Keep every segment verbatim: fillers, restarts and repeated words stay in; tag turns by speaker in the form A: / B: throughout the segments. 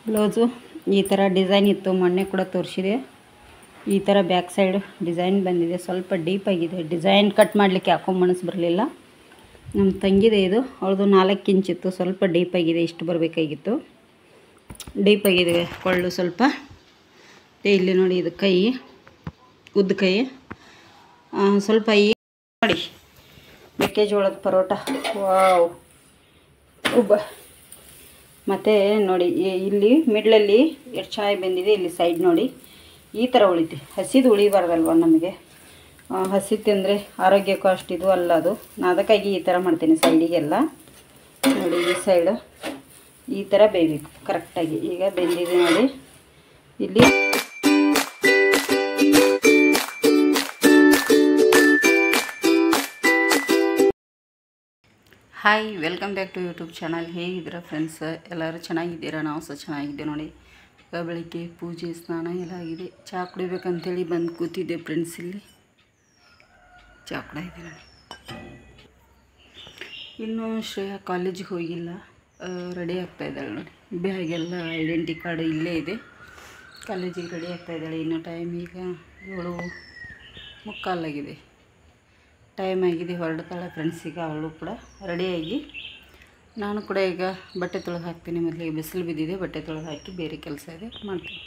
A: Blouse ಈ ಥರ design ಇತ್ತು, ಮೊನ್ನೆ ಕೂಡ ತೋರಿಸಿದೆ. ಈ ಥರ ಬ್ಯಾಕ್ ಸೈಡ್ ಡಿಸೈನ್ ಬಂದಿದೆ, ಸ್ವಲ್ಪ ಡೀಪಾಗಿದೆ. ಡಿಸೈನ್ ಕಟ್ ಮಾಡಲಿಕ್ಕೆ ಯಾಕೋ ಮನಸ್ಸು ಬರಲಿಲ್ಲ. ನಮ್ಮ ತಂಗಿದೆ ಇದು, ಅವಳದು ನಾಲ್ಕು ಇಂಚಿತ್ತು, ಸ್ವಲ್ಪ ಡೀಪಾಗಿದೆ. ಇಷ್ಟು ಬರಬೇಕಾಗಿತ್ತು, ಡೀಪಾಗಿದೆ ಕೊಳ್ಳು ಸ್ವಲ್ಪ. ಇಲ್ಲಿ ನೋಡಿ, ಇದು ಕೈ ಉದ್ದ ಕೈ, ಸ್ವಲ್ಪ ಈ ನೋಡಿ ಮೆಕ್ಕೆಜೋಳದ ಪರೋಟ. ವಾವ್ ಉಬ್ಬ. ಮತ್ತು ನೋಡಿ ಇಲ್ಲಿ ಮಿಡ್ಲಲ್ಲಿ ಎಷ್ಟು ಚೆನ್ನಾಗಿ ಬಂದಿದೆ. ಇಲ್ಲಿ ಸೈಡ್ ನೋಡಿ ಈ ಥರ ಉಳಿತೆ. ಹಸಿದು ಉಳಿಬಾರ್ದಲ್ವ ನಮಗೆ, ಹಸಿ ತಿಂದರೆ ಆರೋಗ್ಯಕ್ಕೂ ಅಷ್ಟಿದು ಅಲ್ಲ ಅದು. ನಾನು ಅದಕ್ಕಾಗಿ ಈ ಥರ ಮಾಡ್ತೀನಿ ಸೈಡಿಗೆಲ್ಲ. ನೋಡಿ ಈ ಸೈಡು ಈ ಥರ ಬೇಯಬೇಕು ಕರೆಕ್ಟಾಗಿ. ಈಗ ಬೆಂದಿದೆ ನೋಡಿ. ಇಲ್ಲಿ hi, welcome back to YouTube channel. ಹೇಗಿದ್ದೀರಾ ಫ್ರೆಂಡ್ಸ್? ಎಲ್ಲರೂ ಚೆನ್ನಾಗಿದ್ದೀರಾ? ನಾವು ಸಹ ಚೆನ್ನಾಗಿದ್ದೆ ನೋಡಿ. ಈಗ ಬೆಳಿಗ್ಗೆ ಪೂಜೆ ಸ್ನಾನ ಎಲ್ಲ ಆಗಿದೆ. ಚಹಾ ಕುಡಿಬೇಕಂತೇಳಿ ಬಂದು ಕೂತಿದ್ದೆ ಫ್ರೆಂಡ್ಸ್. ಇಲ್ಲಿ ಚಹಾ ಕುಡ ಇದೆ ನೋಡಿ. ಇನ್ನೂ ಶ್ರೇಯಾ ಕಾಲೇಜಿಗೆ ಹೋಗಿಲ್ಲ, ರೆಡಿ ಆಗ್ತಾಯಿದ್ದಾಳೆ ನೋಡಿ. ಬ್ಯಾಗೆಲ್ಲ ಐಡೆಂಟಿ ಕಾರ್ಡ್ ಇಲ್ಲೇ ಇದೆ. ಕಾಲೇಜಿಗೆ ರೆಡಿ ಆಗ್ತಾಯಿದ್ದಾಳೆ. ಇನ್ನೂ ಟೈಮ್ ಈಗ ಏಳು ಮುಕ್ಕಾಲಾಗಿದೆ, ಟೈಮ್ ಆಗಿದೆ, ಹೊರಡ್ತಾಳೆ ಫ್ರೆಂಡ್ಸ್. ಈಗ ಅವಳು ಕೂಡ ರೆಡಿಯಾಗಿ, ನಾನು ಕೂಡ ಈಗ ಬಟ್ಟೆ ತೊಳೆದು ಹಾಕ್ತೀನಿ. ಮೊದಲಿಗೆ ಬಿಸಿಲು ಬಿದ್ದಿದೆ, ಬಟ್ಟೆ ತೊಳೆದು ಹಾಕಿ ಬೇರೆ ಕೆಲಸ ಇದೆ ಮಾಡ್ತೀನಿ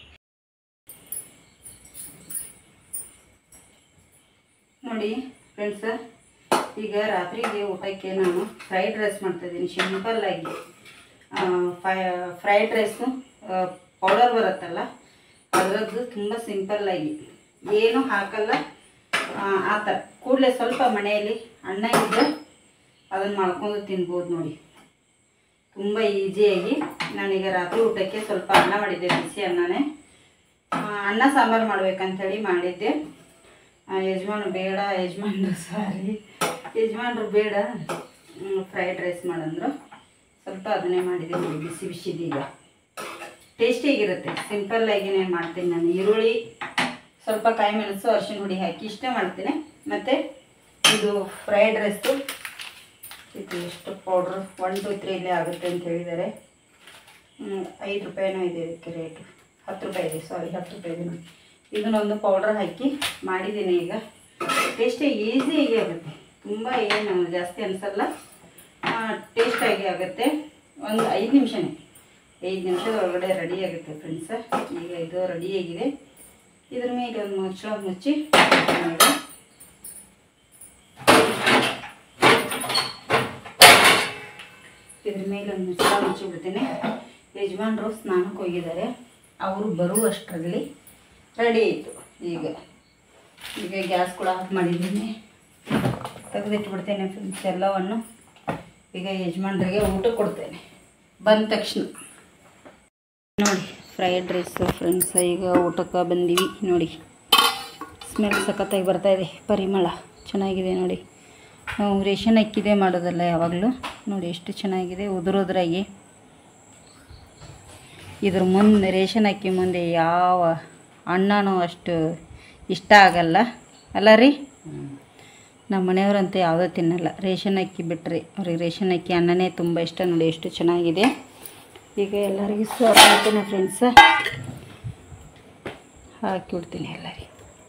A: ನೋಡಿ ಫ್ರೆಂಡ್ಸ. ಈಗ ರಾತ್ರಿಗೆ ಊಟಕ್ಕೆ ನಾನು ಫ್ರೈಡ್ ರೈಸ್ ಮಾಡ್ತಾಯಿದ್ದೀನಿ. ಸಿಂಪಲ್ಲಾಗಿ ಫೈ ಫ್ರೈಡ್ ರೈಸು ಪೌಡರ್ ಬರುತ್ತಲ್ಲ ಅದರದ್ದು, ತುಂಬ ಸಿಂಪಲ್ಲಾಗಿ ಏನೂ ಹಾಕಲ್ಲ. ಆ ಥರ ಕೂಡಲೇ ಸ್ವಲ್ಪ ಮನೆಯಲ್ಲಿ ಅನ್ನ ಇದ್ದರೆ ಅದನ್ನು ಮಾಡ್ಕೊಂಡು ತಿನ್ಬೋದು ನೋಡಿ. ತುಂಬ ಈಸಿಯಾಗಿ. ನಾನೀಗ ರಾತ್ರಿ ಊಟಕ್ಕೆ ಸ್ವಲ್ಪ ಅನ್ನ ಮಾಡಿದ್ದೆ, ಬಿಸಿ ಅನ್ನನೇ. ಅನ್ನ ಸಾಂಬಾರು ಮಾಡ್ಬೇಕಂತೇಳಿ ಮಾಡಿದ್ದೆ. ಯಜಮಾನು ಬೇಡ, ಯಜಮಾನ್ರು ಸಾರಿ ಯಜಮಾನ್ರು ಬೇಡ ಫ್ರೈಡ್ ರೈಸ್ ಮಾಡಂದ್ರು. ಸ್ವಲ್ಪ ಅದನ್ನೇ ಮಾಡಿದೆ ನೋಡಿ, ಬಿಸಿ ಬಿಸಿದೀಗ. ಟೇಸ್ಟಿಯಾಗಿರುತ್ತೆ. ಸಿಂಪಲ್ಲಾಗಿನೇ ಮಾಡ್ತೀನಿ ನಾನು. ಈರುಳ್ಳಿ, ಸ್ವಲ್ಪ ಕಾಯಿ ಮೆಣಸು, ಅರಿಶಿನ ಹುಡಿ ಹಾಕಿ ಇಷ್ಟೇ ಮಾಡ್ತೀನಿ. ಮತ್ತು ಇದು ಫ್ರೈಡ್ ರೈಸು ಇದು ಎಷ್ಟು ಪೌಡ್ರು ಒನ್ ಟು ತ್ರೀ ಇಲ್ಲೇ ಆಗುತ್ತೆ ಅಂತ ಹೇಳಿದ್ದಾರೆ. ಐದು ರೂಪಾಯಿನೂ ಇದೆ ಇದಕ್ಕೆ ರೇಟು. ಹತ್ತು ರೂಪಾಯಿ ಇದೆ, ಸಾರಿ ಹತ್ತು ರೂಪಾಯಿ ಇದೆ ನೋಡಿ. ಇದನ್ನೊಂದು ಪೌಡ್ರ್ ಹಾಕಿ ಮಾಡಿದ್ದೀನಿ. ಈಗ ಟೇಸ್ಟಿ ಈಸಿಯಾಗಿ ಆಗುತ್ತೆ, ತುಂಬ ಏನು ಜಾಸ್ತಿ ಅನಿಸಲ್ಲ, ಟೇಸ್ಟಾಗಿ ಆಗುತ್ತೆ. ಒಂದು ಐದು ನಿಮಿಷನೇ ಐದು ನಿಮಿಷದ ಒಳಗಡೆ ರೆಡಿ ಆಗುತ್ತೆ ಫ್ರೆಂಡ್ಸ. ಈಗ ಇದು ರೆಡಿಯಾಗಿದೆ. ಇದ್ರ ಮೇಲೆ ಒಂದು ಮುಚ್ಚಳ ಮುಚ್ಚಿ ಇದ್ರ ಮೇಲೆ ಒಂದು ಮುಚ್ಚಳ ಮುಚ್ಚಿ ಬಿಡ್ತೀನಿ. ಯಜಮಾನ್ರು ಸ್ನಾನಕ್ಕೆ ಹೋಗಿದ್ದಾರೆ, ಅವರು ಬರುವಷ್ಟರಲ್ಲಿ ರೆಡಿ ಆಯಿತು. ಈಗ ಈಗ ಗ್ಯಾಸ್ ಕೂಡ ಆಫ್ ಮಾಡಿದ್ದೀನಿ, ತೆಗೆದಿಟ್ಬಿಡ್ತೇನೆ ಫ್ರೆಂಡ್ಸ್ ಎಲ್ಲವನ್ನು. ಈಗ ಯಜಮಾನ್ರಿಗೆ ಊಟ ಕೊಡ್ತೇನೆ ಬಂದ ತಕ್ಷಣ ನೋಡಿ. ಫ್ರೈಡ್ ರೈಸ್ ಫ್ರೆಂಡ್ಸ್, ಈಗ ಊಟಕ್ಕೆ ಬಂದೀವಿ ನೋಡಿ. ಸ್ಮೆಲ್ ಸಖತ್ತಾಗಿ ಬರ್ತಾಯಿದೆ, ಪರಿಮಳ ಚೆನ್ನಾಗಿದೆ ನೋಡಿ. ನಾವು ರೇಷನ್ ಅಕ್ಕಿದೆ ಮಾಡೋದಲ್ಲ ಯಾವಾಗಲೂ. ನೋಡಿ ಎಷ್ಟು ಚೆನ್ನಾಗಿದೆ ಉದುರೋದ್ರಾಗಿ. ಇದ್ರ ಮುಂದೆ ರೇಷನ್ ಅಕ್ಕಿ ಮುಂದೆ ಯಾವ ಅನ್ನನೂ ಅಷ್ಟು ಇಷ್ಟ ಆಗಲ್ಲ ಅಲ್ಲ ರೀ? ನಮ್ಮ ಮನೆಯವರಂತೂ ಯಾವುದೂ ತಿನ್ನಲ್ಲ ರೇಷನ್ ಅಕ್ಕಿ ಬಿಟ್ಟರೆ. ಅವ್ರಿಗೆ ರೇಷನ್ ಅಕ್ಕಿ ಅನ್ನನೇ ತುಂಬ ಇಷ್ಟ ನೋಡಿ. ಎಷ್ಟು ಚೆನ್ನಾಗಿದೆ. ಈಗ ಎಲ್ಲರಿಗೂ ಸರ್ವ್ ಮಾಡ್ತೀನಿ ಫ್ರೆಂಡ್ಸ, ಹಾಕಿಬಿಡ್ತೀನಿ ಎಲ್ಲರಿಗೆ.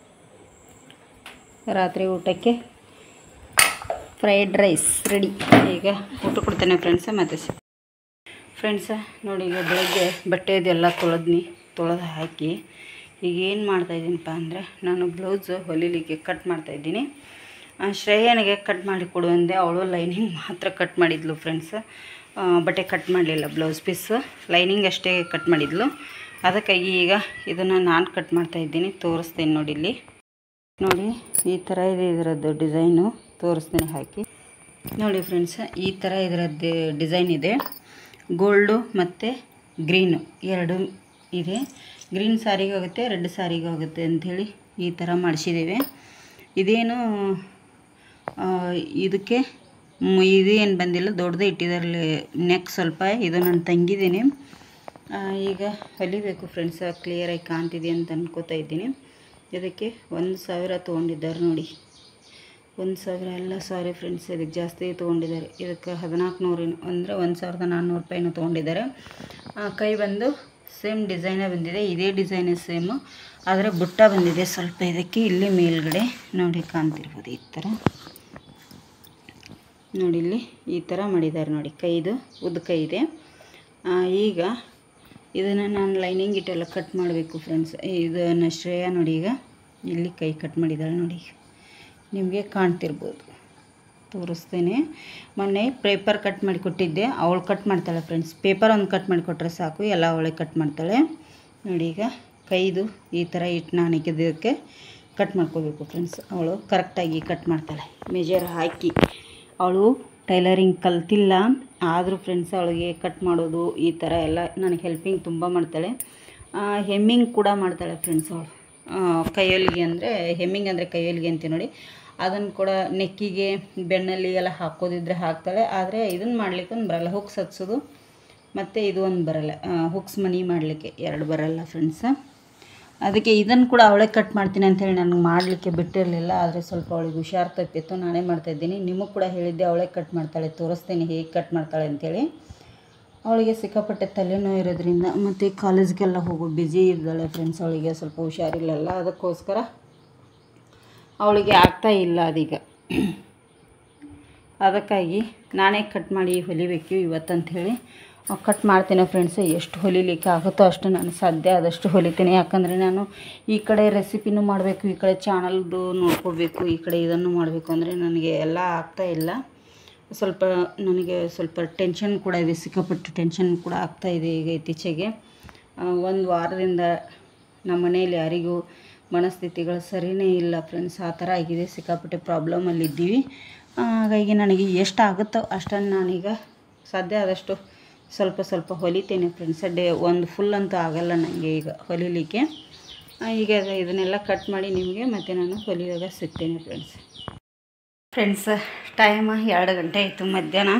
A: ರಾತ್ರಿ ಊಟಕ್ಕೆ ಫ್ರೈಡ್ ರೈಸ್ ರೆಡಿ. ಈಗ ಊಟ ಕೊಡ್ತೇನೆ ಫ್ರೆಂಡ್ಸ. ಮತ್ತು ಫ್ರೆಂಡ್ಸ ನೋಡಿ, ಈಗ ಬೆಳಗ್ಗೆ ಬಟ್ಟೆದೆಲ್ಲ ತೊಳೆದ್ನಿ, ತೊಳೆದು ಹಾಕಿ ಈಗ ಏನು ಮಾಡ್ತಾಯಿದ್ದೀನಪ್ಪ ಅಂದರೆ, ನಾನು ಬ್ಲೌಸು ಹೊಲಿಲಿಕ್ಕೆ ಕಟ್ ಮಾಡ್ತಾಯಿದ್ದೀನಿ. ಶ್ರೇಯನಿಗೆ ಕಟ್ ಮಾಡಿ ಕೊಡು ಅಂದೆ, ಅವಳು ಲೈನಿಂಗ್ ಮಾತ್ರ ಕಟ್ ಮಾಡಿದ್ಲು ಫ್ರೆಂಡ್ಸ. ಬಟ್ಟೆ ಕಟ್ ಮಾಡಲಿಲ್ಲ, ಬ್ಲೌಸ್ ಪೀಸ್ ಲೈನಿಂಗ್ ಅಷ್ಟೇ ಕಟ್ ಮಾಡಿದ್ಲು. ಅದಕ್ಕಾಗಿ ಈಗ ಇದನ್ನು ನಾನು ಕಟ್ ಮಾಡ್ತಾಯಿದ್ದೀನಿ, ತೋರಿಸ್ತೀನಿ ನೋಡಿ. ಇಲ್ಲಿ ನೋಡಿ ಈ ಥರ ಇದೆ ಇದರದ್ದು ಡಿಸೈನು, ತೋರಿಸ್ತೀನಿ ಹಾಕಿ ನೋಡಿ ಫ್ರೆಂಡ್ಸ. ಈ ಥರ ಇದರದ್ದು ಡಿಸೈನ್ ಇದೆ. ಗೋಲ್ಡು ಮತ್ತು ಗ್ರೀನು ಎರಡು ಇದೆ. ಗ್ರೀನ್ ಸಾರಿಗೆ ಹೋಗುತ್ತೆ, ರೆಡ್ ಸಾರಿಗೆ ಹೋಗುತ್ತೆ ಅಂಥೇಳಿ ಈ ಥರ ಮಾಡಿಸಿದ್ದೇವೆ. ಇದೇನು ಇದಕ್ಕೆ ಇದೇನು ಬಂದಿಲ್ಲ, ದೊಡ್ಡದೇ ಇಟ್ಟಿದ್ದಾರಲ್ಲಿ ನೆಕ್ ಸ್ವಲ್ಪ. ಇದು ನಾನು ತಂಗಿದ್ದೀನಿ. ಈಗ ಹೊಲಿಬೇಕು ಫ್ರೆಂಡ್ಸ. ಕ್ಲಿಯರಾಗಿ ಕಾಣ್ತಿದೆ ಅಂತ ಅನ್ಕೋತಾ ಇದ್ದೀನಿ. ಇದಕ್ಕೆ ಒಂದು ಸಾವಿರ ತೊಗೊಂಡಿದ್ದಾರೆ ನೋಡಿ. ಒಂದು ಸಾವಿರ ಎಲ್ಲ ಸಾರಿ ಫ್ರೆಂಡ್ಸ್, ಇದಕ್ಕೆ ಜಾಸ್ತಿ ತೊಗೊಂಡಿದ್ದಾರೆ. ಇದಕ್ಕೆ ಹದಿನಾಲ್ಕು ನೂರು ಅಂದರೆ ಒಂದು ಸಾವಿರದ ನಾನ್ನೂರು ರೂಪಾಯಿನೂ ತೊಗೊಂಡಿದ್ದಾರೆ. ಕೈ ಬಂದು ಸೇಮ್ ಡಿಸೈನೇ ಬಂದಿದೆ, ಇದೇ ಡಿಸೈನೇ ಸೇಮು, ಆದರೆ ಬುಟ್ಟ ಬಂದಿದೆ ಸ್ವಲ್ಪ ಇದಕ್ಕೆ. ಇಲ್ಲಿ ಮೇಲ್ಗಡೆ ನೋಡಿ ಕಾಣ್ತಿರ್ಬೋದು ಈ ಥರ ನೋಡಿ, ಇಲ್ಲಿ ಈ ಥರ ಮಾಡಿದ್ದಾರೆ ನೋಡಿ, ಕೈದು ಉದ್ದ ಕೈ ಇದೆ. ಈಗ ಇದನ್ನು ನಾನು ಲೈನಿಂಗ್ ಇಟ್ಟೆಲ್ಲ ಕಟ್ ಮಾಡಬೇಕು ಫ್ರೆಂಡ್ಸ್. ಇದನ್ನು ಶ್ರೇಯ ನೋಡಿ ಈಗ ಇಲ್ಲಿ ಕೈ ಕಟ್ ಮಾಡಿದ್ದಾಳೆ ನೋಡಿ, ನಿಮಗೆ ಕಾಣ್ತಿರ್ಬೋದು, ತೋರಿಸ್ತೇನೆ. ಮೊನ್ನೆ ಪೇಪರ್ ಕಟ್ ಮಾಡಿ ಕೊಟ್ಟಿದ್ದೆ, ಅವಳು ಕಟ್ ಮಾಡ್ತಾಳೆ ಫ್ರೆಂಡ್ಸ್. ಪೇಪರ್ ಒಂದು ಕಟ್ ಮಾಡಿ ಕೊಟ್ಟರೆ ಸಾಕು, ಎಲ್ಲ ಅವಳೆ ಕಟ್ ಮಾಡ್ತಾಳೆ ನೋಡಿ. ಈಗ ಕೈದು ಈ ಥರ ಇಟ್ಟು ನಾನು ಇದಕ್ಕೆ ಕಟ್ ಮಾಡ್ಕೋಬೇಕು ಫ್ರೆಂಡ್ಸ್. ಅವಳು ಕರೆಕ್ಟಾಗಿ ಕಟ್ ಮಾಡ್ತಾಳೆ, ಮೆಜರ್ ಹಾಕಿ. ಅವಳು ಟೈಲರಿಂಗ್ ಕಲ್ತಿಲ್ಲ, ಆದರೂ ಫ್ರೆಂಡ್ಸ್ ಅವಳಿಗೆ ಕಟ್ ಮಾಡೋದು ಈ ಥರ ಎಲ್ಲ ನನಗೆ ಹೆಲ್ಪಿಂಗ್ ತುಂಬ ಮಾಡ್ತಾಳೆ. ಹೆಮ್ಮಿಂಗ್ ಕೂಡ ಮಾಡ್ತಾಳೆ ಫ್ರೆಂಡ್ಸ್ ಅವಳು. ಕೈಯೊಲಿಗೆ ಅಂದರೆ ಹೆಮ್ಮಿಂಗ್ ಅಂದರೆ ಕೈಯೊಲಿಗೆ ಅಂತ ನೋಡಿ, ಅದನ್ನು ಕೂಡ ನೆಕ್ಕಿಗೆ ಬೆನ್ನಲ್ಲಿ ಎಲ್ಲ ಹಾಕೋದಿದ್ರೆ ಹಾಕ್ತಾಳೆ. ಆದರೆ ಇದನ್ನು ಮಾಡಲಿಕ್ಕೆ ಒಂದು ಬರಲ್ಲ, ಹುಕ್ಸ್ ಹಚ್ಚೋದು ಮತ್ತು ಇದು ಒಂದು ಬರಲ್ಲ, ಹುಕ್ಸ್ ಮನಿ ಮಾಡಲಿಕ್ಕೆ ಎರಡು ಬರಲ್ಲ ಫ್ರೆಂಡ್ಸ. ಅದಕ್ಕೆ ಇದನ್ನು ಕೂಡ ಅವಳೇ ಕಟ್ ಮಾಡ್ತೀನಿ ಅಂಥೇಳಿ ನನಗೆ ಮಾಡಲಿಕ್ಕೆ ಬಿಟ್ಟಿರಲಿಲ್ಲ. ಆದರೆ ಸ್ವಲ್ಪ ಅವಳಿಗೆ ಹುಷಾರು ತಪ್ಪಿತ್ತು, ನಾನೇ ಮಾಡ್ತಾಯಿದ್ದೀನಿ. ನಿಮಗೆ ಕೂಡ ಹೇಳಿದ್ದೆ ಅವಳೇ ಕಟ್ ಮಾಡ್ತಾಳೆ, ತೋರಿಸ್ತೇನೆ ಹೇಗೆ ಕಟ್ ಮಾಡ್ತಾಳೆ ಅಂಥೇಳಿ. ಅವಳಿಗೆ ಸಿಕ್ಕಾಪಟ್ಟೆ ತಲೆನೋವು ಇರೋದ್ರಿಂದ ಮತ್ತು ಕಾಲೇಜ್ಗೆಲ್ಲ ಹೋಗೋ ಬ್ಯುಸಿ ಇದ್ದಾಳೆ ಫ್ರೆಂಡ್ಸ್. ಅವಳಿಗೆ ಸ್ವಲ್ಪ ಹುಷಾರಿಲ್ಲಲ್ಲ, ಅದಕ್ಕೋಸ್ಕರ ಅವಳಿಗೆ ಆಗ್ತಾ ಇಲ್ಲ ಅದೀಗ. ಅದಕ್ಕಾಗಿ ನಾನೇ ಕಟ್ ಮಾಡಿ ಹೊಲಿಬೇಕು ಇವತ್ತಂಥೇಳಿ ಕಟ್ ಮಾಡ್ತೀನಿ ಫ್ರೆಂಡ್ಸ್. ಎಷ್ಟು ಹೊಲಿಲಿಕ್ಕೆ ಆಗುತ್ತೋ ಅಷ್ಟು ನಾನು ಸಾಧ್ಯ ಆದಷ್ಟು ಹೊಲಿತೀನಿ. ಯಾಕಂದರೆ ನಾನು ಈ ಕಡೆ ರೆಸಿಪಿನೂ ಮಾಡಬೇಕು, ಈ ಕಡೆ ಚಾನಲ್ದು ನೋಡ್ಕೋಬೇಕು, ಈ ಕಡೆ ಇದನ್ನು ಮಾಡಬೇಕು ಅಂದರೆ ನನಗೆ ಎಲ್ಲ ಆಗ್ತಾ ಇಲ್ಲ. ಸ್ವಲ್ಪ ನನಗೆ ಸ್ವಲ್ಪ ಟೆನ್ಷನ್ ಕೂಡ ಇದೆ, ಸಿಕ್ಕಾಪಟ್ಟು ಟೆನ್ಷನ್ ಕೂಡ ಆಗ್ತಾಯಿದೆ ಈಗ ಇತ್ತೀಚೆಗೆ. ಒಂದು ವಾರದಿಂದ ನಮ್ಮ ಮನೇಲಿ ಯಾರಿಗೂ ಮನಸ್ಥಿತಿಗಳು ಸರಿಯೇ ಇಲ್ಲ ಫ್ರೆಂಡ್ಸ್, ಆ ಥರ ಆಗಿದೆ. ಸಿಕ್ಕಾಪಟ್ಟೆ ಪ್ರಾಬ್ಲಮಲ್ಲಿದ್ದೀವಿ. ಹಾಗಾಗಿ ನನಗೆ ಎಷ್ಟು ಆಗುತ್ತೋ ಅಷ್ಟನ್ನು ನಾನೀಗ ಸಾಧ್ಯ ಆದಷ್ಟು ಸ್ವಲ್ಪ ಸ್ವಲ್ಪ ಹೊಲಿತೇನೆ ಫ್ರೆಂಡ್ಸ್. ಡೇ ಒಂದು ಫುಲ್ ಅಂತೂ ಆಗೋಲ್ಲ ನನಗೆ ಈಗ ಹೊಲಿಲಿಕ್ಕೆ. ಈಗ ಇದನ್ನೆಲ್ಲ ಕಟ್ ಮಾಡಿ ನಿಮಗೆ ಮತ್ತು ನಾನು ಹೊಲಿದಾಗ ಸಿಗ್ತೇನೆ ಫ್ರೆಂಡ್ಸ್. ಫ್ರೆಂಡ್ಸ್ ಟೈಮ್ ಎರಡು ಗಂಟೆ ಆಯಿತು, ಮಧ್ಯಾಹ್ನ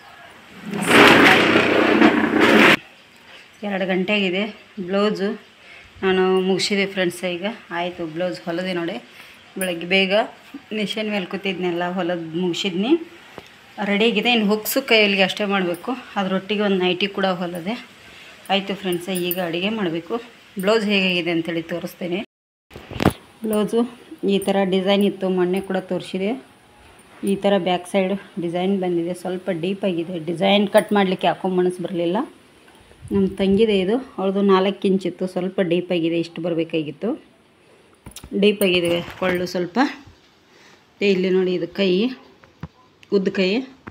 A: ಎರಡು ಗಂಟೆಗಿದೆ. ಬ್ಲೌಸು ನಾನು ಮುಗಿಸಿದೆ ಫ್ರೆಂಡ್ಸ್. ಈಗ ಆಯಿತು, ಬ್ಲೌಸ್ ಹೊಲದೆ ನೋಡಿ. ಬೆಳಗ್ಗೆ ಬೇಗ ಮಿಷನ್ ಮೇಲೆ ಕೂತಿದ್ನೆಲ್ಲ ಹೊಲದು ಮುಗಿಸಿದ್ನಿ, ರೆಡಿಯಾಗಿದೆ. ಇನ್ನು ಹುಕ್ಸು ಕೈಯಲ್ಲಿಗೆ ಅಷ್ಟೇ ಮಾಡಬೇಕು, ಅದರೊಟ್ಟಿಗೆ ಒಂದು ನೈಟಿ ಕೂಡ ಹೊಲದೆ. ಆಯಿತು ಫ್ರೆಂಡ್ಸ್, ಈಗ ಅಡುಗೆ ಮಾಡಬೇಕು. ಬ್ಲೌಸ್ ಹೇಗಾಗಿದೆ ಅಂಥೇಳಿ ತೋರಿಸ್ತೇನೆ. ಬ್ಲೌಸು ಈ ಥರ ಡಿಸೈನ್ ಇತ್ತು, ಮೊನ್ನೆ ಕೂಡ ತೋರಿಸಿದೆ. ಈ ಥರ ಬ್ಯಾಕ್ ಸೈಡು ಡಿಸೈನ್ ಬಂದಿದೆ, ಸ್ವಲ್ಪ ಡೀಪಾಗಿದೆ. ಡಿಸೈನ್ ಕಟ್ ಮಾಡಲಿಕ್ಕೆ ಯಾಕೋ ಮನಸ್ಸು ಬರಲಿಲ್ಲ. ನಮ್ಮ ತಂಗಿದೆ ಇದು, ಅವಳದು ನಾಲ್ಕು ಇಂಚಿತ್ತು, ಸ್ವಲ್ಪ ಡೀಪಾಗಿದೆ, ಇಷ್ಟು ಬರಬೇಕಾಗಿತ್ತು. ಡೀಪಾಗಿದೆ ಕೊಳ್ಳು ಸ್ವಲ್ಪ. ಇಲ್ಲಿ ನೋಡಿ, ಇದು ಕೈ ಉದ್ದ ಕೈ.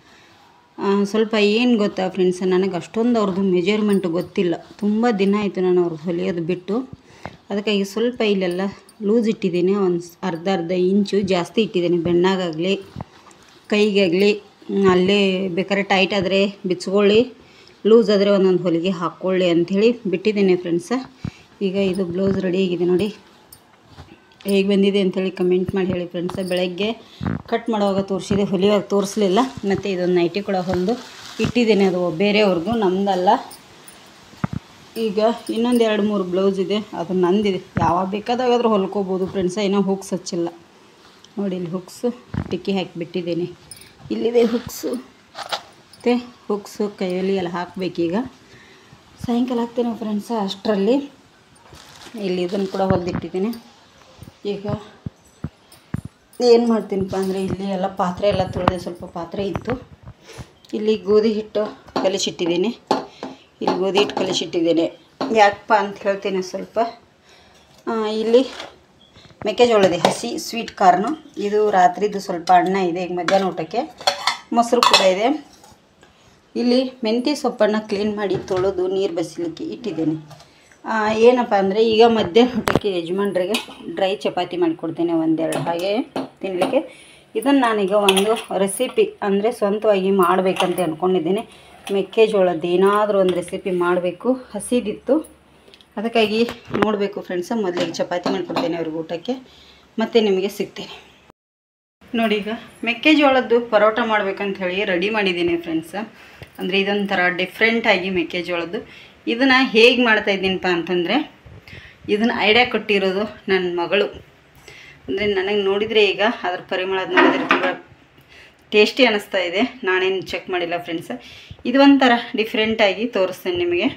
A: ಸ್ವಲ್ಪ ಏನು ಗೊತ್ತಾ ಫ್ರೆಂಡ್ಸ್, ನನಗೆ ಅಷ್ಟೊಂದು ಅವ್ರದ್ದು ಮೆಜರ್ಮೆಂಟ್ ಗೊತ್ತಿಲ್ಲ. ತುಂಬ ದಿನ ಆಯಿತು ನಾನು ಅವ್ರದ್ದು ಹೊಲಿಯೋದು ಬಿಟ್ಟು. ಅದಕ್ಕಾಗಿ ಸ್ವಲ್ಪ ಇಲ್ಲೆಲ್ಲ ಲೂಸ್ ಇಟ್ಟಿದ್ದೀನಿ, ಒಂದು ಅರ್ಧ ಅರ್ಧ ಇಂಚು ಜಾಸ್ತಿ ಇಟ್ಟಿದ್ದೀನಿ. ಬೆಣ್ಣಾಗಲಿ ಕೈಗಾಗಲಿ ಅಲ್ಲೇ ಬೇಕಾದ್ರೆ ಟೈಟ್ ಆದರೆ ಬಿಚ್ಕೊಳ್ಳಿ, ಲೂಸ್ ಆದರೆ ಒಂದೊಂದು ಹೊಲಿಗೆ ಹಾಕ್ಕೊಳ್ಳಿ ಅಂಥೇಳಿ ಬಿಟ್ಟಿದ್ದೀನಿ ಫ್ರೆಂಡ್ಸ. ಈಗ ಇದು ಬ್ಲೌಸ್ ರೆಡಿಯಾಗಿದೆ ನೋಡಿ, ಹೇಗೆ ಬಂದಿದೆ ಅಂಥೇಳಿ ಕಮೆಂಟ್ ಮಾಡಿ ಹೇಳಿ ಫ್ರೆಂಡ್ಸ. ಬೆಳಗ್ಗೆ ಕಟ್ ಮಾಡುವಾಗ ತೋರಿಸಿದೆ, ಹೊಲಿಯುವಾಗ ತೋರಿಸಲಿಲ್ಲ. ಮತ್ತು ಇದೊಂದು ನೈಟಿ ಕೂಡ ಹೊಲಿದು ಇಟ್ಟಿದ್ದೀನಿ, ಅದು ಬೇರೆಯವ್ರದ್ದು, ನಮ್ಮದಲ್ಲ. ಈಗ ಇನ್ನೊಂದು ಎರಡು ಮೂರು ಬ್ಲೌಸ್ ಇದೆ, ಅದು ನಂದಿದೆ. ಯಾವಾಗ ಬೇಕಾದಾಗಾದರೂ ಹೊಲ್ಕೋಬೋದು ಫ್ರೆಂಡ್ಸ. ಇನ್ನೂ ಹುಕ್ಸ್ ಹಚ್ಚಿಲ್ಲ ನೋಡಿ, ಇಲ್ಲಿ ಹುಕ್ಸು ಟಿಕ್ಕಿ ಹಾಕಿಬಿಟ್ಟಿದ್ದೀನಿ. ಇಲ್ಲಿದೆ ಹುಕ್ಸು ಮತ್ತು ಹುಕ್ಸು ಕೈಯಲ್ಲಿ ಎಲ್ಲ ಹಾಕಬೇಕೀಗ. ಸಾಯಂಕಾಲ ಹಾಕ್ತೇನೆ ಫ್ರೆಂಡ್ಸ. ಅಷ್ಟರಲ್ಲಿ ಇಲ್ಲಿ ಇದನ್ನು ಕೂಡ ಹೊಲಿದಿಟ್ಟಿದ್ದೀನಿ. ಈಗ ಏನು ಮಾಡ್ತೀನಪ್ಪ ಅಂದರೆ, ಇಲ್ಲಿ ಎಲ್ಲ ಪಾತ್ರೆ ಎಲ್ಲ ತೊಳೆದೆ, ಸ್ವಲ್ಪ ಪಾತ್ರೆ ಇತ್ತು. ಇಲ್ಲಿ ಗೋಧಿ ಹಿಟ್ಟು ಕಲಿಸಿಟ್ಟಿದ್ದೀನಿ, ಇಲ್ಲಿ ಗೋಧಿ ಹಿಟ್ಟು ಕಲಿಸಿಟ್ಟಿದ್ದೀನಿ. ಯಾಕಪ್ಪ ಅಂತ ಹೇಳ್ತೇನೆ ಸ್ವಲ್ಪ. ಇಲ್ಲಿ ಮೆಕ್ಕೆಜೋಳದ ಹಸಿ ಸ್ವೀಟ್ ಕಾರ್ನು, ಇದು ರಾತ್ರಿದು ಸ್ವಲ್ಪ ಅನ್ನ ಇದೆ, ಈಗ ಮಧ್ಯಾಹ್ನ ಊಟಕ್ಕೆ. ಮೊಸರು ಕೂಡ ಇದೆ. ಇಲ್ಲಿ ಮೆಂತ್ಯ ಸೊಪ್ಪನ್ನು ಕ್ಲೀನ್ ಮಾಡಿ ತೊಳೆದು ನೀರು ಬಸಿಲಿಕ್ಕೆ ಇಟ್ಟಿದ್ದೇನೆ. ಏನಪ್ಪ ಅಂದರೆ, ಈಗ ಮಧ್ಯಾಹ್ನ ಊಟಕ್ಕೆ ಯಜಮಾನ್ರಿಗೆ ಡ್ರೈ ಚಪಾತಿ ಮಾಡಿಕೊಡ್ತೇನೆ ಒಂದೆರಡು, ಹಾಗೆ ತಿನ್ನಲಿಕ್ಕೆ. ಇದನ್ನು ನಾನೀಗ ಒಂದು ರೆಸಿಪಿ ಅಂದರೆ ಸ್ವಂತವಾಗಿ ಮಾಡಬೇಕಂತ ಅಂದ್ಕೊಂಡಿದ್ದೇನೆ. ಮೆಕ್ಕೆಜೋಳದ್ದು ಏನಾದರೂ ಒಂದು ರೆಸಿಪಿ ಮಾಡಬೇಕು, ಹಸಿದಿತ್ತು. ಅದಕ್ಕಾಗಿ ನೋಡಬೇಕು ಫ್ರೆಂಡ್ಸ. ಮೊದಲಿಗೆ ಚಪಾತಿ ಮಾಡಿಕೊಡ್ತೇನೆ ಅವ್ರಿಗೆ ಊಟಕ್ಕೆ, ಮತ್ತು ನಿಮಗೆ ಸಿಗ್ತೇನೆ ನೋಡಿ. ಈಗ ಮೆಕ್ಕೆಜೋಳದ್ದು ಪರೋಟ ಮಾಡ್ಬೇಕಂತ ಹೇಳಿ ರೆಡಿ ಮಾಡಿದ್ದೀನಿ ಫ್ರೆಂಡ್ಸ. ಅಂದರೆ ಇದೊಂಥರ ಡಿಫ್ರೆಂಟಾಗಿ ಮೆಕ್ಕೆಜೋಳದ್ದು. ಇದನ್ನು ಹೇಗೆ ಮಾಡ್ತಾಯಿದ್ದೀನಪ್ಪ ಅಂತಂದರೆ, ಇದನ್ನು ಐಡಿಯಾ ಕೊಟ್ಟಿರೋದು ನನ್ನ ಮಗಳು. ಅಂದರೆ ನನಗೆ ನೋಡಿದರೆ ಈಗ ಅದ್ರ ಪರಿಮಳ ನೋಡಿದರೆ ತುಂಬ ಟೇಸ್ಟಿ ಅನ್ನಿಸ್ತಾ ಇದೆ. ನಾನೇನು ಚೆಕ್ ಮಾಡಿಲ್ಲ ಫ್ರೆಂಡ್ಸ. ಇದು ಒಂಥರ ಡಿಫ್ರೆಂಟಾಗಿ ತೋರಿಸ್ತೇನೆ ನಿಮಗೆ.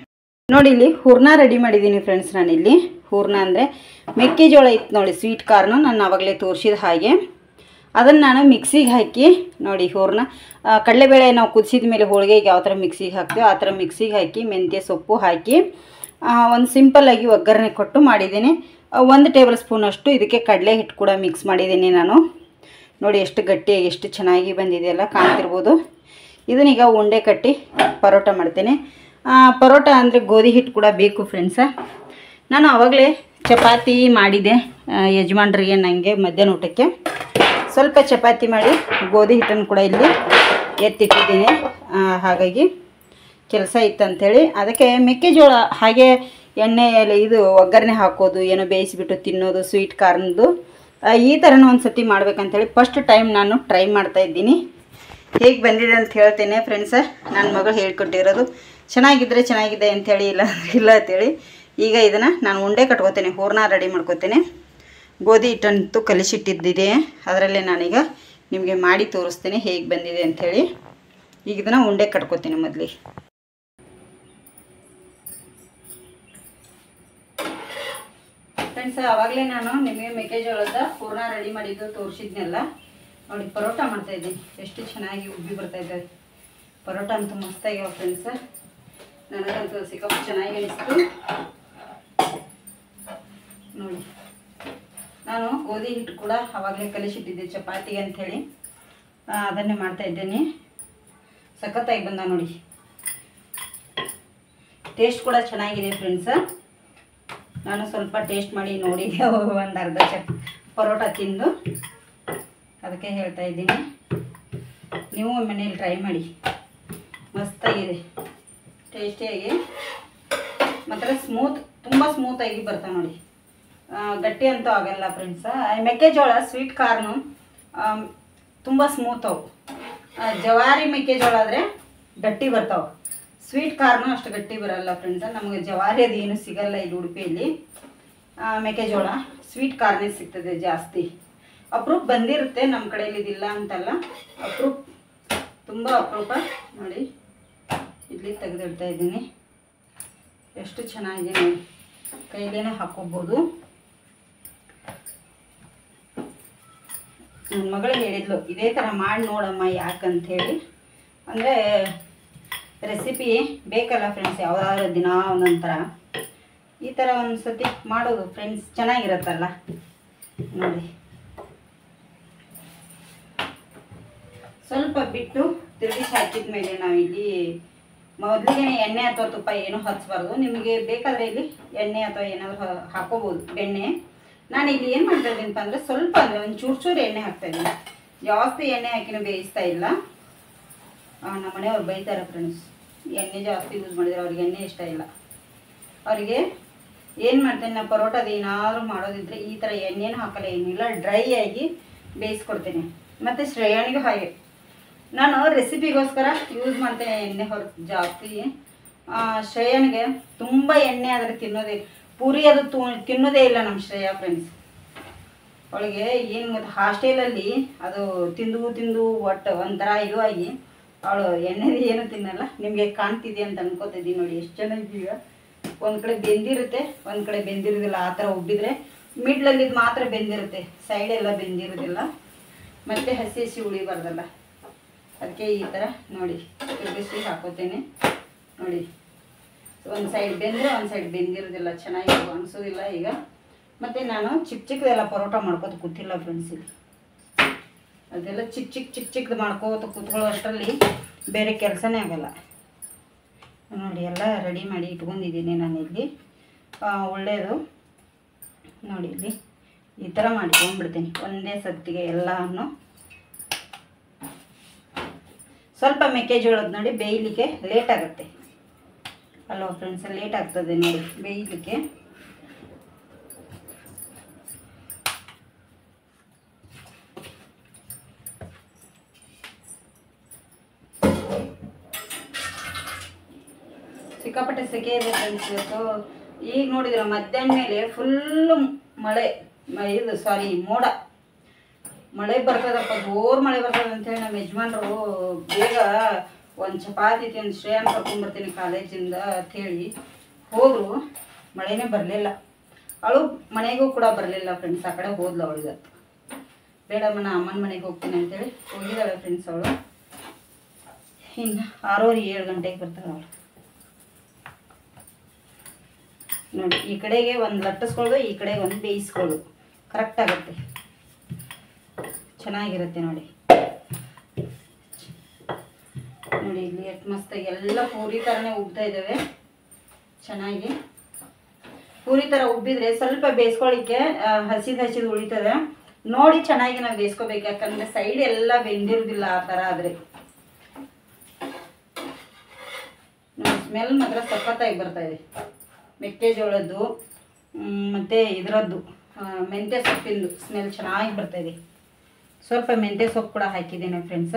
A: ನೋಡಿ ಇಲ್ಲಿ ಹೂರ್ಣ ರೆಡಿ ಮಾಡಿದ್ದೀನಿ ಫ್ರೆಂಡ್ಸ್. ನಾನಿಲ್ಲಿ ಹೂರ್ಣ ಅಂದರೆ ಮೆಕ್ಕೆಜೋಳ ಇತ್ತು ನೋಡಿ, ಸ್ವೀಟ್ ಕಾರ್ನು ನಾನು ಆವಾಗಲೇ ತೋರಿಸಿದ ಹಾಗೆ ಅದನ್ನು ನಾನು ಮಿಕ್ಸಿಗೆ ಹಾಕಿ ನೋಡಿ ಹೂರ್ಣ ಕಡಲೆಬೇಳೆ ನಾವು ಕುದಿಸಿದ ಮೇಲೆ ಹೋಳಿಗೆಗೆ ಯಾವ ಥರ ಮಿಕ್ಸಿಗೆ ಹಾಕ್ತೀವೋ ಆ ಥರ ಮಿಕ್ಸಿಗೆ ಹಾಕಿ ಮೆಂತ್ಯ ಸೊಪ್ಪು ಹಾಕಿ ಒಂದು ಸಿಂಪಲ್ಲಾಗಿ ಒಗ್ಗರಣೆ ಕೊಟ್ಟು ಮಾಡಿದ್ದೀನಿ. ಒಂದು ಟೇಬಲ್ ಸ್ಪೂನಷ್ಟು ಇದಕ್ಕೆ ಕಡಲೆ ಹಿಟ್ಟು ಕೂಡ ಮಿಕ್ಸ್ ಮಾಡಿದ್ದೀನಿ ನಾನು. ನೋಡಿ ಎಷ್ಟು ಗಟ್ಟಿಯಾಗಿ ಎಷ್ಟು ಚೆನ್ನಾಗಿ ಬಂದಿದೆಯಲ್ಲ, ಕಾಣ್ತಿರ್ಬೋದು. ಇದನ್ನೀಗ ಉಂಡೆ ಕಟ್ಟಿ ಪರೋಟ ಮಾಡ್ತೇನೆ. ಪರೋಟ ಅಂದರೆ ಗೋಧಿ ಹಿಟ್ಟು ಕೂಡ ಬೇಕು ಫ್ರೆಂಡ್ಸ. ನಾನು ಆವಾಗಲೇ ಚಪಾತಿ ಮಾಡಿದೆ ಯಜಮಾನ್ರಿಗೆ ನನಗೆ ಮಧ್ಯಾಹ್ನ ಊಟಕ್ಕೆ. ಸ್ವಲ್ಪ ಚಪಾತಿ ಮಾಡಿ ಗೋಧಿ ಹಿಟ್ಟನ್ನು ಕೂಡ ಇಲ್ಲಿ ಎತ್ತಿಟ್ಟಿದ್ದೀನಿ. ಹಾಗಾಗಿ ಕೆಲಸ ಇತ್ತಂಥೇಳಿ ಅದಕ್ಕೆ ಮೆಕ್ಕೆಜೋಳ ಹಾಗೆ ಎಣ್ಣೆಯಲ್ಲಿ ಇದು ಒಗ್ಗರಣೆ ಹಾಕೋದು, ಏನೋ ಬೇಯಿಸಿಬಿಟ್ಟು ತಿನ್ನೋದು ಸ್ವೀಟ್ ಕಾರ್ನ್ದು ಈ ಥರನೂ ಒಂದು ಸತಿ ಮಾಡ್ಬೇಕಂತೇಳಿ ಫಸ್ಟ್ ಟೈಮ್ ನಾನು ಟ್ರೈ ಮಾಡ್ತಾಯಿದ್ದೀನಿ. ಹೇಗೆ ಬಂದಿದೆ ಅಂತ ಹೇಳ್ತೇನೆ ಫ್ರೆಂಡ್ಸ. ನನ್ನ ಮಗಳು ಹೇಳ್ಕೊಟ್ಟಿರೋದು ಚೆನ್ನಾಗಿದ್ದರೆ ಚೆನ್ನಾಗಿದೆ ಅಂಥೇಳಿ, ಇಲ್ಲ ಇಲ್ಲ ಅಂತೇಳಿ ಈಗ ಇದನ್ನು ನಾನು ಉಂಡೆ ಕಟ್ಕೋತೇನೆ, ಹೂರ್ಣ ರೆಡಿ ಮಾಡ್ಕೋತೇನೆ. ಗೋಧಿ ಹಿಟ್ಟಂತೂ ಕಲಿಸಿಟ್ಟಿದ್ದಿದೆ, ಅದರಲ್ಲೇ ನಾನೀಗ ನಿಮಗೆ ಮಾಡಿ ತೋರಿಸ್ತೇನೆ ಹೇಗೆ ಬಂದಿದೆ ಅಂಥೇಳಿ. ಈಗ ಇದನ್ನು ಉಂಡೆ ಕಟ್ಕೋತೀನಿ ಮೊದಲಿಗೆ. ಫ್ರೆಂಡ್ಸ್, ಆವಾಗಲೇ ನಾನು ನಿಮಗೆ ಮೆಕ್ಕೆಜೋಳದ ಹೂರ್ಣ ರೆಡಿ ಮಾಡಿದ್ದು ತೋರಿಸಿದ್ನೆಲ್ಲ. ನೋಡಿ ಪರೋಟ ಮಾಡ್ತಾಯಿದ್ದೀನಿ, ಎಷ್ಟು ಚೆನ್ನಾಗಿ ಉಬ್ಬಿ ಬರ್ತಾಯಿದ್ದಾವೆ. ಪರೋಟ ಅಂತೂ ಮಸ್ತಾಗ್ಯಾವ ಫ್ರೆಂಡ್ಸ. ನನಗಂತೂ ಸಿಕ್ಕಾಪಟ್ಟೆ ಚೆನ್ನಾಗಿ ಅನಿಸ್ತು. ನೋಡಿ ನಾನು ಗೋಧಿ ಹಿಟ್ಟು ಕೂಡ ಆವಾಗಲೇ ಕಲಿಸಿಟ್ಟಿದ್ದೆ ಚಪಾತಿಗೆ ಅಂಥೇಳಿ, ಅದನ್ನೇ ಮಾಡ್ತಾಯಿದ್ದೇನೆ. ಸಖತ್ತಾಗಿ ಬಂದ ನೋಡಿ, ಟೇಸ್ಟ್ ಕೂಡ ಚೆನ್ನಾಗಿದೆ ಫ್ರೆಂಡ್ಸ. ನಾನು ಸ್ವಲ್ಪ ಟೇಸ್ಟ್ ಮಾಡಿ ನೋಡಿದ್ದೆ ಒಂದು ಅರ್ಧ ಚಪ್ ಪರೋಟ ತಿಂದು, ಅದಕ್ಕೆ ಹೇಳ್ತಾ ಇದ್ದೀನಿ. ನೀವು ಮನೇಲಿ ಟ್ರೈ ಮಾಡಿ, ಮಸ್ತಾಗಿದೆ, ಟೇಸ್ಟಿಯಾಗಿ ಮಾತ್ರ ಸ್ಮೂತ್, ತುಂಬ ಸ್ಮೂತಾಗಿ ಬರ್ತಾವೆ ನೋಡಿ. ಗಟ್ಟಿ ಅಂತೂ ಆಗಲ್ಲ ಫ್ರೆಂಡ್ಸ. ಮೆಕ್ಕೆಜೋಳ ಸ್ವೀಟ್ ಕಾರ್ನು ತುಂಬ ಸ್ಮೂತ್ ಅವು. ಜವಾರಿ ಮೆಕ್ಕೆಜೋಳ ಆದರೆ ಗಟ್ಟಿ ಬರ್ತಾವೆ, ಸ್ವೀಟ್ ಕಾರ್ನು ಅಷ್ಟು ಗಟ್ಟಿ ಬರಲ್ಲ ಫ್ರೆಂಡ್ಸ. ನಮಗೆ ಜವಾರಿ ಅದು ಏನು ಸಿಗಲ್ಲ ಇಲ್ಲಿ ಉಡುಪಿಯಲ್ಲಿ. ಮೆಕ್ಕೆಜೋಳ ಸ್ವೀಟ್ ಕಾರ್ನೇ ಸಿಗ್ತದೆ ಜಾಸ್ತಿ. ಅಪರೂಪ ಬಂದಿರುತ್ತೆ ನಮ್ಮ ಕಡೆಯಲ್ಲಿ, ಇದಿಲ್ಲ ಅಂತಲ್ಲ, ಅಪರೂಪ, ತುಂಬ ಅಪರೂಪ. ನೋಡಿ ಇಲ್ಲಿ ತೆಗೆದಿಡ್ತಾ ಇದ್ದೀನಿ, ಎಷ್ಟು ಚೆನ್ನಾಗಿದೆ ನೋಡಿ, ಕೈಲೇನೆ ಹಾಕೋಬೋದು. ನನ್ನ ಮಗಳು ಹೇಳಿದ್ಲು ಇದೇ ಥರ ಮಾಡಿ ನೋಡಮ್ಮ, ಯಾಕಂಥೇಳಿ ಅಂದರೆ ರೆಸಿಪಿ ಬೇಕಲ್ಲ ಫ್ರೆಂಡ್ಸ್, ಯಾವುದಾದ್ರೂ ದಿನ ಒಂದೊಂದು ಥರ ಈ ಥರ ಒಂದು ಸತಿ ಮಾಡೋದು ಫ್ರೆಂಡ್ಸ್ ಚೆನ್ನಾಗಿರುತ್ತಲ್ಲ. ನೋಡಿ ಸ್ವಲ್ಪ ಬಿಟ್ಟು ತಿರುಗಿಸಿ ಹಾಕಿದ ಮೇಲೆ ನಾವಿಲ್ಲಿ ಮೊದಲಿಗೆ ಎಣ್ಣೆ ಅಥವಾ ತುಪ್ಪ ಏನೂ ಹಚ್ಚಬಾರ್ದು. ನಿಮಗೆ ಬೇಕಾದರೆ ಇಲ್ಲಿ ಎಣ್ಣೆ ಅಥವಾ ಏನಾದರೂ ಹಾಕೋಬೋದು, ಬೆಣ್ಣೆ. ನಾನು ಇಲ್ಲಿ ಏನು ಮಾಡ್ತಾ ಇದ್ದೀನಪ್ಪ ಅಂದರೆ ಸ್ವಲ್ಪ ಅಂದರೆ ಒಂದು ಚೂರು ಚೂರು ಎಣ್ಣೆ ಹಾಕ್ತಾಯಿದ್ದೀನಿ, ಜಾಸ್ತಿ ಎಣ್ಣೆ ಹಾಕಿನೂ ಬೇಯಿಸ್ತಾ ಇಲ್ಲ. ನಮ್ಮ ಮನೆಯವ್ರು ಬೈತಾರೆ ಫ್ರೆಂಡ್ಸ್, ಎಣ್ಣೆ ಜಾಸ್ತಿ ಯೂಸ್ ಮಾಡಿದರೆ ಅವ್ರಿಗೆ ಎಣ್ಣೆ ಇಷ್ಟ ಇಲ್ಲ. ಅವರಿಗೆ ಏನು ಮಾಡ್ತೇನೆ, ನಾನು ಪರೋಟದ ಏನಾದರೂ ಮಾಡೋದಿದ್ರೆ ಈ ಥರ ಎಣ್ಣೆನೂ ಹಾಕಲ್ಲ, ಏನಿಲ್ಲ, ಡ್ರೈ ಆಗಿ ಬೇಯಿಸ್ಕೊಡ್ತೇನೆ. ಮತ್ತು ಶ್ರೇಯಾಣಿಗೂ ಹಾಗೆ ನಾನು ರೆಸಿಪಿಗೋಸ್ಕರ ಯೂಸ್ ಮಾಡ್ತೇನೆ ಎಣ್ಣೆ ಹೊರತು ಜಾಸ್ತಿ. ಶ್ರೇಯನಿಗೆ ತುಂಬ ಎಣ್ಣೆ ಆದರೆ ತಿನ್ನೋದೇ, ಪೂರಿ ಅದು ತು ತಿನ್ನೋದೇ ಇಲ್ಲ ನಮ್ಮ ಶ್ರೇಯ ಫ್ರೆಂಡ್ಸ್. ಅವಳಿಗೆ ಏನು ಮತ್ತು ಹಾಸ್ಟೆಲಲ್ಲಿ ಅದು ತಿಂದು ತಿಂದು ಒಟ್ಟು ಒಂಥರ ಇದು ಆಗಿ ಅವಳು ಎಣ್ಣೆದು ಏನು ತಿನ್ನಲ್ಲ. ನಿಮಗೆ ಕಾಣ್ತಿದೆ ಅಂತ ಅನ್ಕೋತಿದ್ದೀನಿ ನೋಡಿ, ಎಷ್ಟು ಚೆನ್ನಾಗಿದೀಗ. ಒಂದು ಕಡೆ ಬೆಂದಿರುತ್ತೆ, ಒಂದು ಕಡೆ ಬೆಂದಿರೋದಿಲ್ಲ. ಆ ಥರ ಉಬ್ಬಿದ್ರೆ ಮಿಡ್ಲಲ್ಲಿದ್ದು ಮಾತ್ರ ಬೆಂದಿರುತ್ತೆ, ಸೈಡೆಲ್ಲ ಬೆಂದಿರೋದಿಲ್ಲ. ಮತ್ತು ಹಸಿ ಹಸಿ ಉಳಿಬಾರ್ದಲ್ಲ, ಅದಕ್ಕೆ ಈ ಥರ ನೋಡಿ ತಿರುಗಿಸಿ ಹಾಕೋತೇನೆ. ನೋಡಿ ಒಂದು ಸೈಡ್ ಬೆಂದರೆ ಒಂದು ಸೈಡ್ ಬೆಂದಿರೋದಿಲ್ಲ, ಚೆನ್ನಾಗಿ ಅನಿಸೋದಿಲ್ಲ ಈಗ. ಮತ್ತು ನಾನು ಚಿಕ್ಕ ಚಿಕ್ಕದೆಲ್ಲ ಪರೋಟ ಮಾಡ್ಕೋತ ಕೂತಿಲ್ಲ ಫ್ರೆಂಡ್ಸ್. ಇಲ್ಲಿ ಅದೆಲ್ಲ ಚಿಕ್ಕ ಚಿಕ್ಕ ಚಿಕ್ಕ ಚಿಕ್ಕದು ಮಾಡ್ಕೋತ ಕೂತ್ಕೊಳ್ಳೋ ಅಷ್ಟರಲ್ಲಿ ಬೇರೆ ಕೆಲಸನೇ ಆಗಲ್ಲ. ನೋಡಿ ಎಲ್ಲ ರೆಡಿ ಮಾಡಿ ಇಟ್ಕೊಂಡಿದ್ದೀನಿ ನಾನಿಲ್ಲಿ. ಒಳ್ಳೆಯದು ನೋಡಿ, ಇಲ್ಲಿ ಈ ಥರ ಮಾಡ್ಕೊಂಡ್ಬಿಡ್ತೀನಿ ಒಂದೇ ಸತ್ತಿಗೆ ಎಲ್ಲವನ್ನು. ಸ್ವಲ್ಪ ಮೆಕ್ಕೆಜೋಳದ ನೋಡಿ ಬೇಯಲಿಕ್ಕೆ ಲೇಟ್ ಆಗುತ್ತೆ ಅಲ್ವಾ ಫ್ರೆಂಡ್ಸ್, ಲೇಟ್ ಆಗ್ತದೆ ನೋಡಿ ಬೇಯಲಿಕ್ಕೆ. ಸಿಕ್ಕಾಪಟ್ಟೆ ಸೆಕೆ ಇದೆ ಫ್ರೆಂಡ್ಸ್ ಇವತ್ತು. ಈಗ ನೋಡಿದ್ರೆ ಮಧ್ಯಾಹ್ನ ಮೇಲೆ ಫುಲ್ಲು ಮಳೆ, ಇದು ಸಾರಿ ಮೋಡ, ಮಳೆ ಬರ್ತದಪ್ಪ, ಜೋರು ಮಳೆ ಬರ್ತದೆ ಅಂತೇಳಿ ನಮ್ಮ ಯಜಮಾನ್ರು ಬೇಗ ಒಂದು ಚಪಾತಿ ತಿಂದು ಶ್ರೇಯನ್ ಕರ್ಕೊಂಡ್ಬರ್ತೀನಿ ಕಾಲೇಜಿಂದ ಅಂಥೇಳಿ ಹೋದ್ರು ಮಳೆನೇ ಬರಲಿಲ್ಲ. ಅವಳು ಮನೆಗೂ ಕೂಡ ಬರಲಿಲ್ಲ ಫ್ರೆಂಡ್ಸ್. ಆ ಕಡೆ ಹೋದ್ಲು ಅವಳಿಗೆ. ಬೇಡಮ್ಮ ನಾ ಅಮ್ಮನ ಮನೆಗೆ ಹೋಗ್ತೀನಿ ಅಂತೇಳಿ ಹೋಗಿದ್ದಾಳೆ ಫ್ರೆಂಡ್ಸ್ ಅವಳು. ಇನ್ನು ಆರೂವರೆ ಏಳು ಗಂಟೆಗೆ ಬರ್ತಾಳೆ ಅವಳು. ನೋಡಿ ಈ ಕಡೆಗೆ ಒಂದು ಲಟ್ಟಿಸ್ಕೊಳ್ಳೋದು, ಈ ಕಡೆಗೆ ಒಂದು ಬೇಯಿಸ್ಕೊಳ್ಳೋದು ಕರೆಕ್ಟ್ ಆಗುತ್ತೆ, ಚೆನ್ನಾಗಿರುತ್ತೆ. ನೋಡಿ ನೋಡಿ ಇಲ್ಲಿ ಎಷ್ಟು ಮಸ್ತಾಗಿ ಎಲ್ಲ ಪೂರಿ ಥರನೇ ಉಬ್ತಾ ಇದ್ದಾವೆ. ಚೆನ್ನಾಗಿ ಪೂರಿ ಥರ ಉಬ್ಬಿದ್ರೆ ಸ್ವಲ್ಪ ಬೇಯಿಸ್ಕೊಳ್ಳಿಕ್ಕೆ ಹಸಿದು ಹಸಿದು ಉಳಿತದೆ. ನೋಡಿ ಚೆನ್ನಾಗಿ ನಾವು ಬೇಯಿಸ್ಕೋಬೇಕು, ಯಾಕಂದರೆ ಸೈಡ್ ಎಲ್ಲ ಬೆಂದಿರೋದಿಲ್ಲ ಆ ಥರ ಆದರೆ. ನೋಡಿ ಸ್ಮೆಲ್ ಮಾತ್ರ ಸಖತ್ತಾಗಿ ಬರ್ತಾಯಿದೆ. ಮೆಕ್ಕೆಜೋಳದ್ದು ಮತ್ತು ಇದರದ್ದು ಮೆಂತ್ಯ ಸೊಪ್ಪಿಂದು ಸ್ಮೆಲ್ ಚೆನ್ನಾಗಿ ಬರ್ತಾಯಿದೆ. ಸ್ವಲ್ಪ ಮೆಂತ್ಯ ಸೊಪ್ಪು ಕೂಡ ಹಾಕಿದ್ದೇನೆ ಫ್ರೆಂಡ್ಸ್.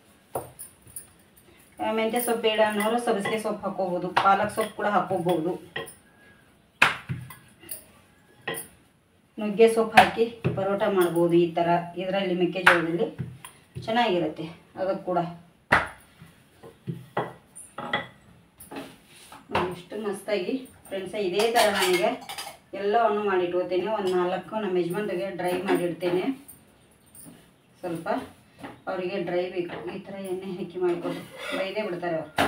A: ಮೆಂತ್ಯ ಸೊಪ್ಪು ಬೇಡ ಅನ್ನೋರು ಸಬ್ಬಸಿಗೆ ಸೊಪ್ಪು ಹಾಕೋಬೋದು, ಪಾಲಕ್ ಸೊಪ್ಪು ಕೂಡ ಹಾಕೋಬೋದು. ನುಗ್ಗೆ ಸೊಪ್ಪು ಹಾಕಿ ಪರೋಟ ಮಾಡ್ಬೋದು ಈ ಥರ. ಇದರಲ್ಲಿ ಮೆಕ್ಕೆಜೋಳದಲ್ಲಿ ಚೆನ್ನಾಗಿರುತ್ತೆ ಅದಕ್ಕೆ ಕೂಡ. ಇಷ್ಟು ಮಸ್ತಾಗಿ ಫ್ರೆಂಡ್ಸ ಇದೇ ಥರ ನನಗೆ ಎಲ್ಲವನ್ನು ಮಾಡಿಟ್ಕೋತೇನೆ. ಒಂದು ನಾಲ್ಕು ನಮ್ಮ ಯಜಮಾನ್ರಿಗೆ ಡ್ರೈ ಮಾಡಿಡ್ತೇನೆ. ಸ್ವಲ್ಪ ಅವರಿಗೆ ಡ್ರೈ ಬೇಕು, ಈ ಥರ ಎಣ್ಣೆ ಹಾಕಿ ಮಾಡಿಕೊಡು ಬೈದೇ ಬಿಡ್ತಾರೆ ಅವರು.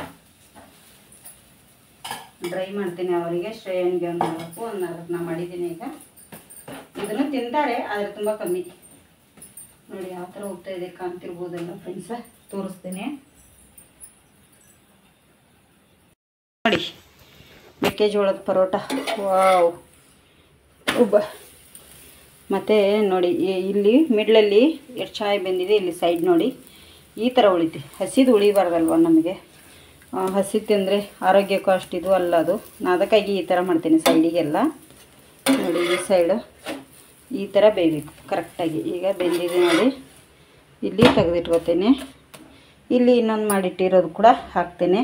A: ಡ್ರೈ ಮಾಡ್ತೀನಿ ಅವರಿಗೆ. ಶ್ರೇಯನ್ಗೆ ಒಂದು ನಾಲ್ಕು ಒಂದು ನಾಲ್ಕು ನಾನು ಮಾಡಿದ್ದೀನಿ. ಈಗ ಇದನ್ನು ತಿಂತಾರೆ ಆದರೆ ತುಂಬ ಕಮ್ಮಿ. ನೋಡಿ ಯಾವ ಥರ ಹೋಗ್ತಾ ಇದೆ ಕಾಣ್ತಿರ್ಬೋದಲ್ಲ ಫ್ರೆಂಡ್ಸ, ತೋರಿಸ್ತೇನೆ ನೋಡಿ. ಮೆಕ್ಕೆಜೋಳದ ಪರೋಟ ವಾವ್ ಉಬ್ಬ. ಮತ್ತು ನೋಡಿ ಇಲ್ಲಿ ಮಿಡ್ಲಲ್ಲಿ ಎಷ್ಟು ಚೆನ್ನಾಗಿ ಬೆಂದಿದೆ. ಇಲ್ಲಿ ಸೈಡ್ ನೋಡಿ ಈ ಥರ ಉಳಿತೆ. ಹಸಿದು ಉಳಿಬಾರ್ದಲ್ವ ನಮಗೆ. ಹಸಿ ತಿಂದರೆ ಆರೋಗ್ಯಕ್ಕೂ ಅಷ್ಟಿದು ಅಲ್ಲ ಅದು. ನಾನು ಅದಕ್ಕಾಗಿ ಈ ಥರ ಮಾಡ್ತೀನಿ ಸೈಡಿಗೆಲ್ಲ. ನೋಡಿ ಈ ಸೈಡು ಈ ಥರ ಬೇಯಬೇಕು ಕರೆಕ್ಟಾಗಿ. ಈಗ ಬೆಂದಿದೆ ನೋಡಿ. ಇಲ್ಲಿ ತೆಗೆದಿಟ್ಕೋತೇನೆ. ಇಲ್ಲಿ ಇನ್ನೊಂದು ಮಾಡಿಟ್ಟಿರೋದು ಕೂಡ ಹಾಕ್ತೇನೆ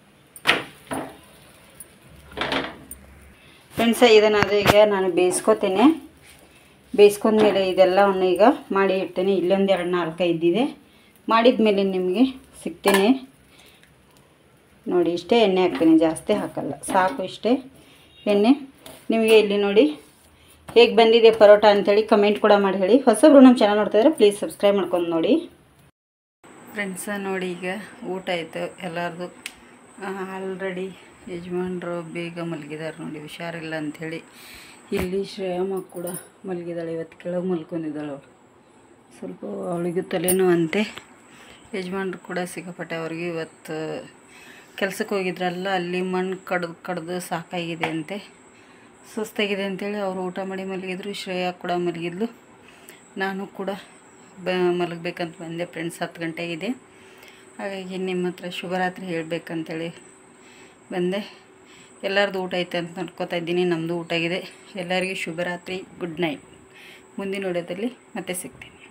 A: ಫ್ರೆಂಡ್ಸ. ಇದನ್ನು ಅದು ಈಗ ನಾನು ಬೇಯಿಸ್ಕೋತೇನೆ. ಬೇಯಿಸ್ಕೊಂಡ್ಮೇಲೆ ಇದೆಲ್ಲವನ್ನು ಈಗ ಮಾಡಿ ಇಡ್ತೇನೆ. ಇಲ್ಲೊಂದು ಎರಡು ನಾಲ್ಕು ಇದ್ದಿದೆ. ಮಾಡಿದ ಮೇಲೆ ನಿಮಗೆ ಸಿಗ್ತೇನೆ. ನೋಡಿ ಇಷ್ಟೇ ಎಣ್ಣೆ ಹಾಕ್ತೇನೆ, ಜಾಸ್ತಿ ಹಾಕಲ್ಲ, ಸಾಕು ಇಷ್ಟೇ ಎಣ್ಣೆ. ನಿಮಗೆ ಇಲ್ಲಿ ನೋಡಿ ಹೇಗೆ ಬಂದಿದೆ ಪರೋಟ ಅಂಥೇಳಿ ಕಮೆಂಟ್ ಕೂಡ ಮಾಡಿ ಹೇಳಿ. ಹೊಸಬ್ರು ನಮ್ಮ ಚಾನಲ್ ನೋಡ್ತಾಯಿದ್ರೆ ಪ್ಲೀಸ್ ಸಬ್ಸ್ಕ್ರೈಬ್ ಮಾಡ್ಕೊಂಡು ನೋಡಿ ಫ್ರೆಂಡ್ಸ. ನೋಡಿ ಈಗ ಊಟ ಆಯಿತು ಎಲ್ಲರದು. ಆಲ್ರೆಡಿ ಯಜಮಾನ್ರು ಬೇಗ ಮಲಗಿದ್ದಾರೆ ನೋಡಿ, ಹುಷಾರಿಲ್ಲ ಅಂಥೇಳಿ. ಇಲ್ಲಿ ಶ್ರೇಯಮ್ಮ ಕೂಡ ಮಲಗಿದ್ದಾಳೆ. ಇವತ್ತು ಕೆಳಗೆ ಮಲ್ಕೊಂಡಿದ್ದಾಳೆ ಅವಳು. ಸ್ವಲ್ಪ ಅವಳಿಗೂ ತಲೆನೋ ಅಂತೆ. ಯಜಮಾನ್ರು ಕೂಡ ಸಿಕ್ಕಾಪಟ್ಟೆ. ಅವ್ರಿಗೆ ಇವತ್ತು ಕೆಲಸಕ್ಕೆ ಹೋಗಿದ್ರಲ್ಲ, ಅಲ್ಲಿ ಮಣ್ಣು ಕಡ್ದು ಕಡ್ದು ಸಾಕಾಗಿದೆ ಅಂತೆ, ಸುಸ್ತಾಗಿದೆ ಅಂಥೇಳಿ ಅವರು ಊಟ ಮಾಡಿ ಮಲಗಿದ್ರು. ಶ್ರೇಯ ಕೂಡ ಮಲಗಿದ್ಲು. ನಾನು ಕೂಡ ಬ ಮಲಗಬೇಕಂತ ಬಂದೆ ಫ್ರೆಂಡ್ಸ್. ಹತ್ತು ಗಂಟೆಗಿದೆ. ಹಾಗಾಗಿ ನಿಮ್ಮ ಹತ್ರ ಶುಭರಾತ್ರಿ ಹೇಳಬೇಕಂತೇಳಿ ಬಂದೆ. ಎಲ್ಲರದ್ದು ಊಟ ಐತೆ ಅಂತ ನೋಡ್ಕೋತಾ ಇದ್ದೀನಿ. ನಮ್ಮದು ಊಟ ಆಗಿದೆ. ಎಲ್ಲರಿಗೂ ಶುಭರಾತ್ರಿ, ಗುಡ್ ನೈಟ್. ಮುಂದಿನ ವಿಡಿಯೋದಲ್ಲಿ ಮತ್ತೆ ಸಿಗ್ತೀನಿ.